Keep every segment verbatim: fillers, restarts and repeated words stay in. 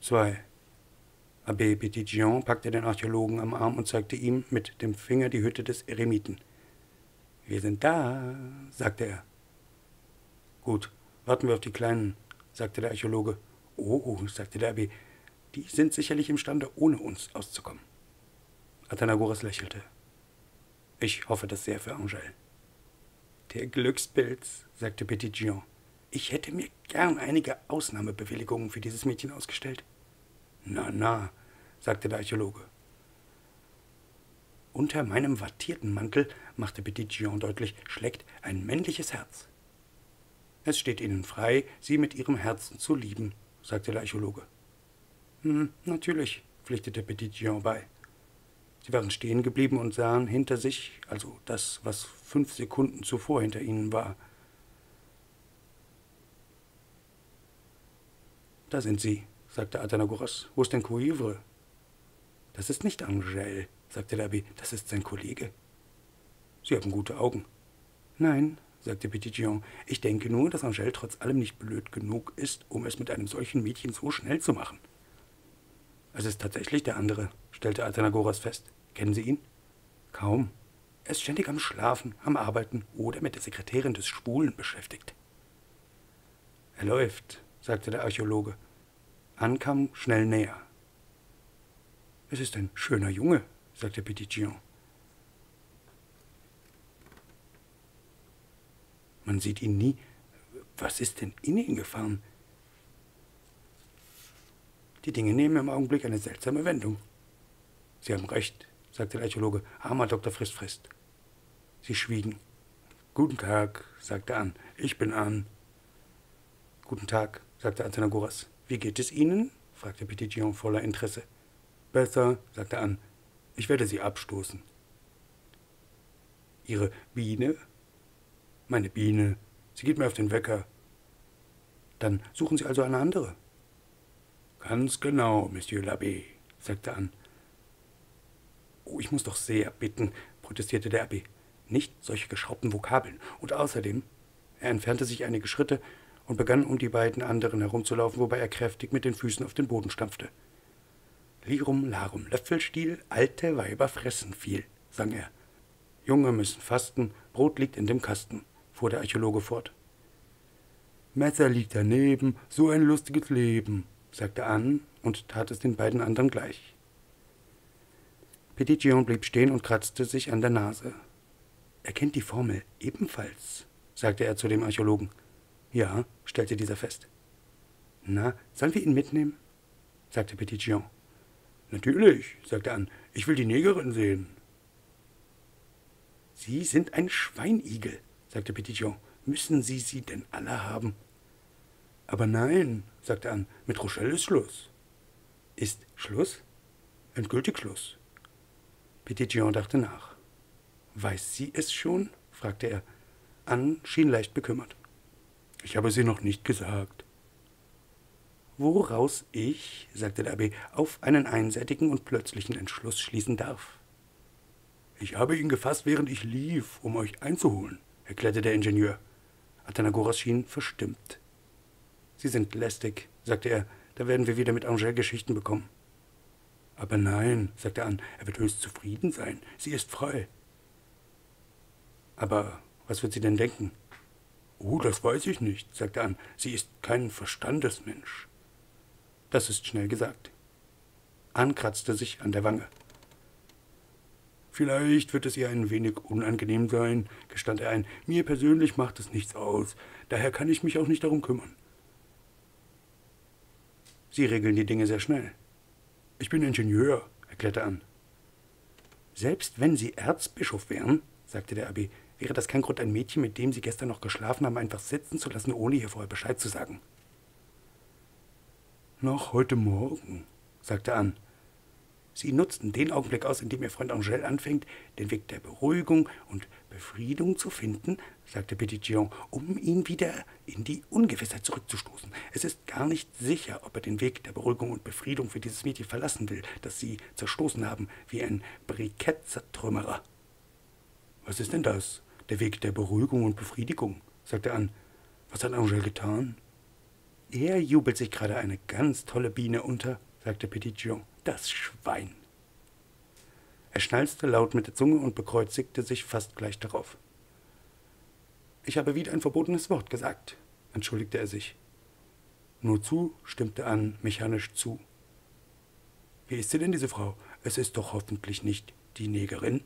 zwei. Abbé Petitjean packte den Archäologen am Arm und zeigte ihm mit dem Finger die Hütte des Eremiten. »Wir sind da«, sagte er. »Gut, warten wir auf die Kleinen«, sagte der Archäologe. »Oh«, sagte der Abbé, »die sind sicherlich imstande, ohne uns auszukommen.« Athenagoras lächelte. »Ich hoffe das sehr für Angèle.« »Der Glückspilz«, sagte Petitjean. »Ich hätte mir gern einige Ausnahmebewilligungen für dieses Mädchen ausgestellt.« »Na, na«, sagte der Archäologe. »Unter meinem wattierten Mantel«, machte Petitjean deutlich, »schlägt ein männliches Herz.« »Es steht Ihnen frei, sie mit Ihrem Herzen zu lieben«, sagte der Archäologe. »Hm, natürlich«, pflichtete Petitjean bei. Sie waren stehen geblieben und sahen hinter sich, also das, was fünf Sekunden zuvor hinter ihnen war. »Da sind sie«, sagte Athenagoras. »Wo ist denn Cuivre?« »Das ist nicht Angèle«, sagte der Abbé, »das ist sein Kollege.« »Sie haben gute Augen.« »Nein«, sagte Petitjean, »ich denke nur, dass Angèle trotz allem nicht blöd genug ist, um es mit einem solchen Mädchen so schnell zu machen.« »Es ist tatsächlich der andere«, stellte Athenagoras fest. »Kennen Sie ihn?« »Kaum. Er ist ständig am Schlafen, am Arbeiten oder mit der Sekretärin des Schwulen beschäftigt.« »Er läuft«, sagte der Archäologe. Anne kam schnell näher. »Es ist ein schöner Junge«, sagte Petitjean. »Man sieht ihn nie. Was ist denn in ihn gefahren?« »Die Dinge nehmen im Augenblick eine seltsame Wendung.« »Sie haben recht«, sagte der Archäologe. »Armer Doktor Frist Frist.« Sie schwiegen. »Guten Tag«, sagte Anne. »Ich bin Anne.« »Guten Tag«, sagte Athenagoras. »Wie geht es Ihnen?« fragte Petitjean voller Interesse. »Besser«, sagte Anne. »Ich werde Sie abstoßen.« »Ihre Biene?« »Meine Biene. Sie geht mir auf den Wecker.« »Dann suchen Sie also eine andere.« »Ganz genau, Monsieur l'Abbé«, sagte Anne. »Oh, ich muss doch sehr bitten«, protestierte der Abbé. »Nicht solche geschraubten Vokabeln. Und außerdem...« Er entfernte sich einige Schritte und begann um die beiden anderen herumzulaufen, wobei er kräftig mit den Füßen auf den Boden stampfte. »Lirum, larum, Löffelstiel, alte Weiber fressen viel«, sang er. »Junge müssen fasten, Brot liegt in dem Kasten«, fuhr der Archäologe fort. »Messer liegt daneben, so ein lustiges Leben«, sagte Anne und tat es den beiden anderen gleich. Petitjean blieb stehen und kratzte sich an der Nase. »Er kennt die Formel ebenfalls«, sagte er zu dem Archäologen. »Ja«, stellte dieser fest. »Na, sollen wir ihn mitnehmen?« sagte Petitjean. »Natürlich«, sagte Anne, »ich will die Negerin sehen.« »Sie sind ein Schweinigel«, sagte Petitjean. »Müssen Sie sie denn alle haben?« »Aber nein«, sagte Anne, »mit Rochelle ist Schluss.« »Ist Schluss?« »Endgültig Schluss.« Petitjean dachte nach. »Weiß sie es schon?« fragte er. Anne schien leicht bekümmert. »Ich habe sie noch nicht gesagt.« »Woraus ich«, sagte der Abbé, »auf einen einseitigen und plötzlichen Entschluss schließen darf.« »Ich habe ihn gefasst, während ich lief, um euch einzuholen«, erklärte der Ingenieur. Athenagoras schien verstimmt. »Sie sind lästig«, sagte er, »da werden wir wieder mit Angèle Geschichten bekommen.« »Aber nein«, sagte Anne, »er wird höchst zufrieden sein. Sie ist frei.« »Aber was wird sie denn denken?« »Oh, das weiß ich nicht«, sagte Anne. »Sie ist kein Verstandesmensch.« »Das ist schnell gesagt.« Anne kratzte sich an der Wange. »Vielleicht wird es ihr ein wenig unangenehm sein«, gestand er ein. »Mir persönlich macht es nichts aus. Daher kann ich mich auch nicht darum kümmern.« »Sie regeln die Dinge sehr schnell.« »Ich bin Ingenieur«, erklärte Anne. »Selbst wenn Sie Erzbischof wären«, sagte der Abbé, »wäre das kein Grund, ein Mädchen, mit dem Sie gestern noch geschlafen haben, einfach sitzen zu lassen, ohne ihr vorher Bescheid zu sagen.« »Noch heute Morgen«, sagte Anne. »Sie nutzten den Augenblick aus, in dem Ihr Freund Angèle anfängt, den Weg der Beruhigung und Befriedung zu finden«, sagte Petitjean, »um ihn wieder in die Ungewissheit zurückzustoßen. Es ist gar nicht sicher, ob er den Weg der Beruhigung und Befriedung für dieses Mädchen verlassen will, das Sie zerstoßen haben, wie ein Brikettzertrümmerer.« »Was ist denn das, der Weg der Beruhigung und Befriedigung?«, sagte Anne. »Was hat Angèle getan?« Er jubelt sich gerade eine ganz tolle Biene unter, sagte Petitjean. Das Schwein. Er schnalzte laut mit der Zunge und bekreuzigte sich fast gleich darauf. Ich habe wieder ein verbotenes Wort gesagt, entschuldigte er sich. Nur zu stimmte Anne mechanisch zu. Wie ist sie denn, diese Frau? Es ist doch hoffentlich nicht die Negerin?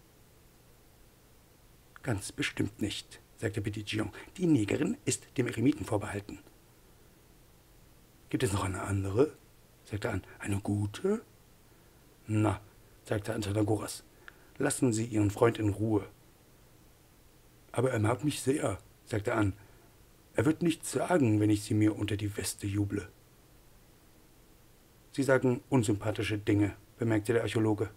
Ganz bestimmt nicht, sagte Petitjean. Die Negerin ist dem Eremiten vorbehalten. Gibt es noch eine andere? Sagte Anne. Eine gute? Na, sagte Athenagoras, lassen Sie Ihren Freund in Ruhe. Aber er mag mich sehr, sagte Anne. Er wird nichts sagen, wenn ich sie mir unter die Weste juble. Sie sagen unsympathische Dinge, bemerkte der Archäologe.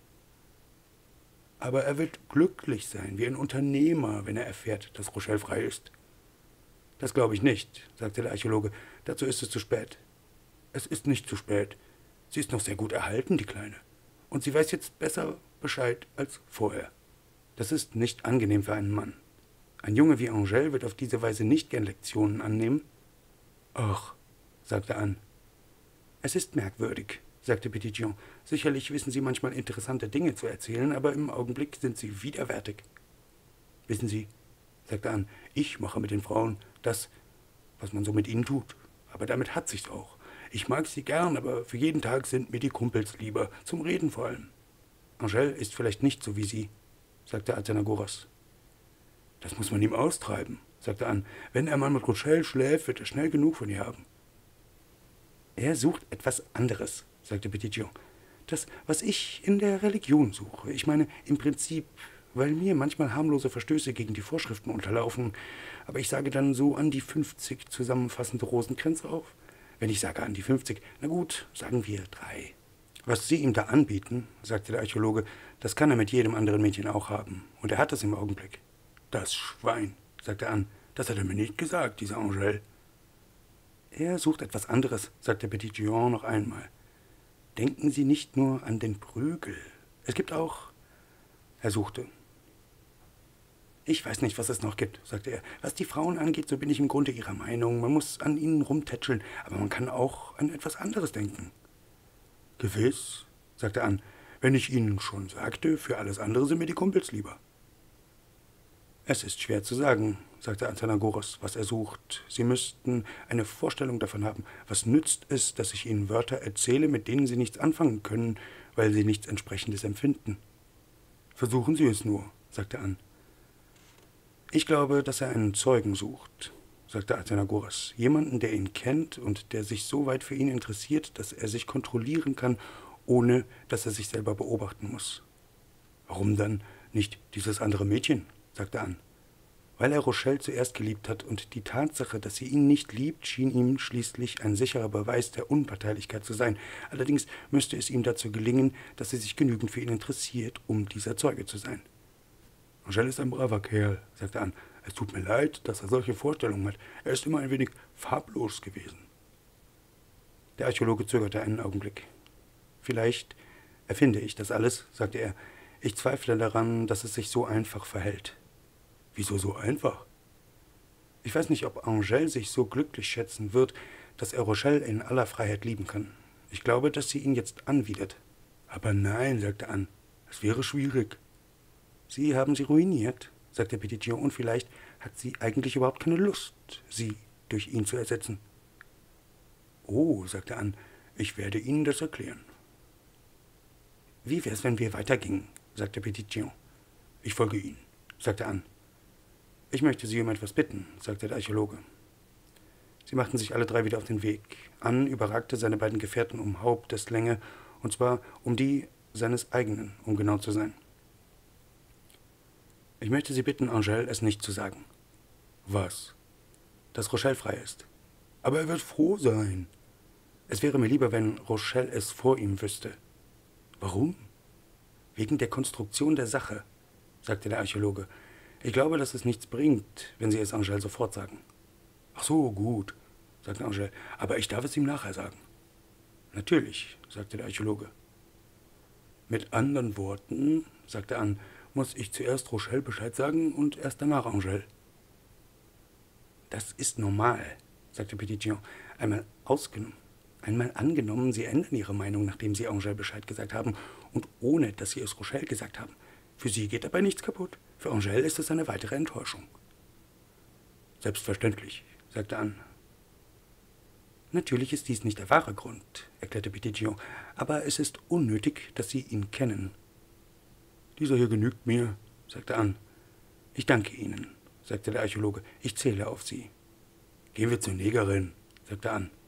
Aber er wird glücklich sein, wie ein Unternehmer, wenn er erfährt, dass Rochelle frei ist. Das glaube ich nicht, sagte der Archäologe. Dazu ist es zu spät. Es ist nicht zu spät. Sie ist noch sehr gut erhalten, die Kleine. Und sie weiß jetzt besser Bescheid als vorher. Das ist nicht angenehm für einen Mann. Ein Junge wie Angèle wird auf diese Weise nicht gern Lektionen annehmen. Ach, sagte Anne. Es ist merkwürdig, sagte Petitjean. Sicherlich wissen Sie manchmal interessante Dinge zu erzählen, aber im Augenblick sind Sie widerwärtig. Wissen Sie, sagte Anne, ich mache mit den Frauen das, was man so mit ihnen tut. Aber damit hat sich's auch. Ich mag sie gern, aber für jeden Tag sind mir die Kumpels lieber, zum Reden vor allem. Angèle ist vielleicht nicht so wie Sie, sagte Athenagoras. Das muss man ihm austreiben, sagte Anne. Wenn er mal mit Rochelle schläft, wird er schnell genug von ihr haben. Er sucht etwas anderes, sagte Petitjean. Das, was ich in der Religion suche. Ich meine, im Prinzip, weil mir manchmal harmlose Verstöße gegen die Vorschriften unterlaufen. Aber ich sage dann so an die fünfzig zusammenfassende Rosenkränze auf. Wenn ich sage an die fünfzig, na gut, sagen wir drei. Was Sie ihm da anbieten, sagte der Archäologe, das kann er mit jedem anderen Mädchen auch haben. Und er hat es im Augenblick. Das Schwein, sagte Anne, das hat er mir nicht gesagt, dieser Angèle. Er sucht etwas anderes, sagte Petitjean noch einmal. Denken Sie nicht nur an den Prügel. Es gibt auch... Er suchte. Ich weiß nicht, was es noch gibt, sagte er. Was die Frauen angeht, so bin ich im Grunde Ihrer Meinung. Man muss an ihnen rumtätscheln, aber man kann auch an etwas anderes denken. Gewiss, sagte Anne. Wenn ich Ihnen schon sagte, für alles andere sind mir die Kumpels lieber. Es ist schwer zu sagen, sagte Athenagoras, was er sucht. Sie müssten eine Vorstellung davon haben. Was nützt es, dass ich Ihnen Wörter erzähle, mit denen Sie nichts anfangen können, weil Sie nichts Entsprechendes empfinden? Versuchen Sie es nur, sagte Anne. Ich glaube, dass er einen Zeugen sucht, sagte Athenagoras. Jemanden, der ihn kennt und der sich so weit für ihn interessiert, dass er sich kontrollieren kann, ohne dass er sich selber beobachten muss. Warum dann nicht dieses andere Mädchen, sagte Anne. Weil er Rochelle zuerst geliebt hat und die Tatsache, dass sie ihn nicht liebt, schien ihm schließlich ein sicherer Beweis der Unparteilichkeit zu sein. Allerdings müsste es ihm dazu gelingen, dass sie sich genügend für ihn interessiert, um dieser Zeuge zu sein. Angèle ist ein braver Kerl, sagte Anne. Es tut mir leid, dass er solche Vorstellungen hat. Er ist immer ein wenig farblos gewesen. Der Archäologe zögerte einen Augenblick. Vielleicht erfinde ich das alles, sagte er. Ich zweifle daran, dass es sich so einfach verhält. Wieso so einfach? Ich weiß nicht, ob Angèle sich so glücklich schätzen wird, dass er Rochelle in aller Freiheit lieben kann. Ich glaube, dass sie ihn jetzt anwidert. Aber nein, sagte Anne, es wäre schwierig. Sie haben sie ruiniert, sagte Petitjean, und vielleicht hat sie eigentlich überhaupt keine Lust, sie durch ihn zu ersetzen. Oh, sagte Anne, ich werde Ihnen das erklären. Wie wär's, wenn wir weitergingen, sagte Petitjean. Ich folge Ihnen, sagte Anne. Ich möchte Sie um etwas bitten, sagte der Archäologe. Sie machten sich alle drei wieder auf den Weg. Anne überragte seine beiden Gefährten um Haupteslänge, und zwar um die seines eigenen, um genau zu sein. Ich möchte Sie bitten, Angèle es nicht zu sagen. Was? Dass Rochelle frei ist. Aber er wird froh sein. Es wäre mir lieber, wenn Rochelle es vor ihm wüsste. Warum? Wegen der Konstruktion der Sache, sagte der Archäologe. Ich glaube, dass es nichts bringt, wenn Sie es Angèle sofort sagen. Ach so, gut, sagte Angèle, aber ich darf es ihm nachher sagen. Natürlich, sagte der Archäologe. Mit anderen Worten, sagte Anne, muss ich zuerst Rochelle Bescheid sagen und erst danach Angèle. Das ist normal, sagte Petitjean. Einmal ausgenommen. Einmal angenommen, Sie ändern Ihre Meinung, nachdem Sie Angèle Bescheid gesagt haben und ohne, dass Sie es Rochelle gesagt haben. Für Sie geht dabei nichts kaputt. Für Angèle ist es eine weitere Enttäuschung. Selbstverständlich, sagte Anne. Natürlich ist dies nicht der wahre Grund, erklärte Petitjean, aber es ist unnötig, dass Sie ihn kennen. Dieser hier genügt mir, sagte Anne. Ich danke Ihnen, sagte der Archäologe. Ich zähle auf Sie. Gehen wir zur Negerin, sagte Anne.